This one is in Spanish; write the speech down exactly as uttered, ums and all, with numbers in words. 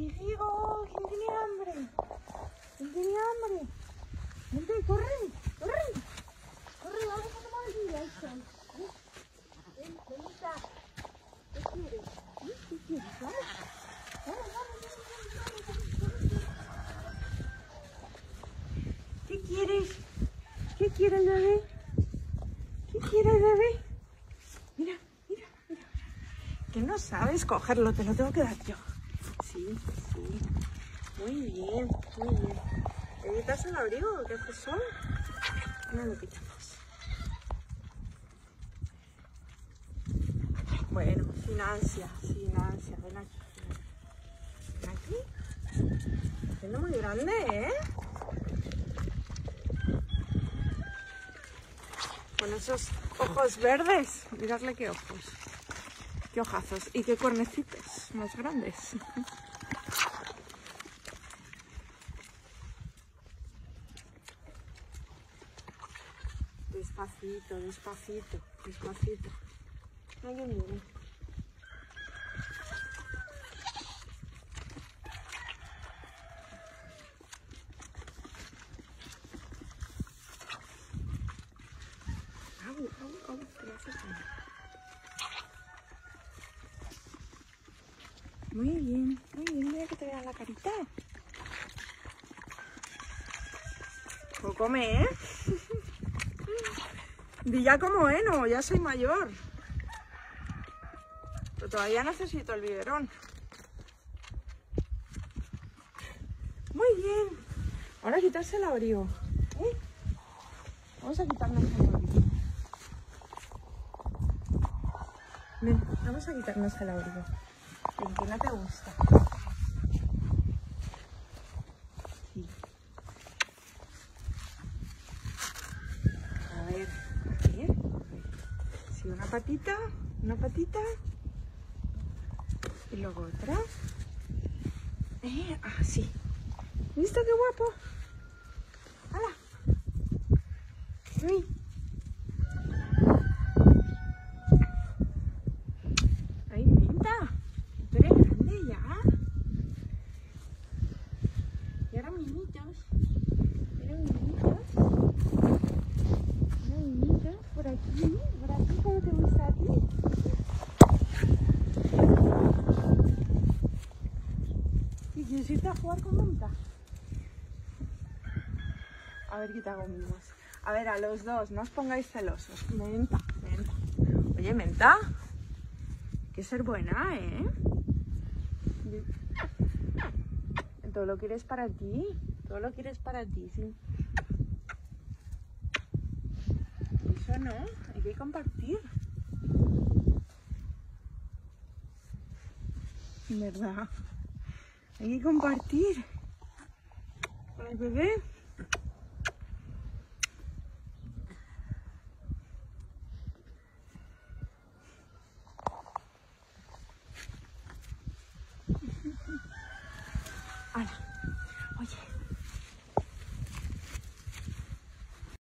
¿Qué digo? ¿Quién tiene hambre? ¿Quién tiene hambre? Vente, corre, corre. Corre, vamos a tomar el día. Ven, ven, venita. ¿Qué quieres? ¿Eh? ¿Qué quieres? Vamos. Vamos, vamos, vamos, vamos, vamos. ¿Qué quieres? ¿Qué quieres, bebé? ¿Qué quieres, bebé? Mira, mira, mira. Que no sabes cogerlo, te lo tengo que dar yo. Sí, sí. Muy bien, muy bien. ¿Te quitas el abrigo? ¿Qué hace sol? No lo quitamos. Bueno, sin ansia, sin ansia. Ven aquí. Ven aquí. Siendo muy grande, ¿eh? Con esos ojos verdes. Miradle qué ojos. Qué ojazos y qué cuernecitos más grandes. Despacito, despacito, despacito. Alguien viene. Au, au, au, que le hace daño. Muy bien, muy bien, mira que te vean la carita. Pues come, ¿eh? Di ya como, ¿eh? No, ya soy mayor. Pero todavía necesito el biberón. Muy bien. Ahora quitarse el abrigo. ¿Eh? Vamos a quitarnos el abrigo. Ven, vamos a quitarnos el abrigo. Ven, que no te gusta. Sí. A ver, a ver. Sí, una patita, una patita. Y luego otra. Eh, ah, sí. ¿Viste qué guapo? ¡Hala! ¡Uy! ¡Ay, menta! Tú eres grande ya. Y ahora mimitos. Mira mimitos. Mira mimitos. Por aquí, por aquí, ¿cómo te gusta a ti? ¿Y quieres irte a jugar con menta? A ver qué te hago mimos. A ver, a los dos, no os pongáis celosos. Menta, menta. Oye, menta. Hay que ser buena, ¿eh? Todo lo quieres para ti. Todo lo quieres para ti, sí. Eso no, hay que compartir. ¿Verdad? Hay que compartir. Con el bebé.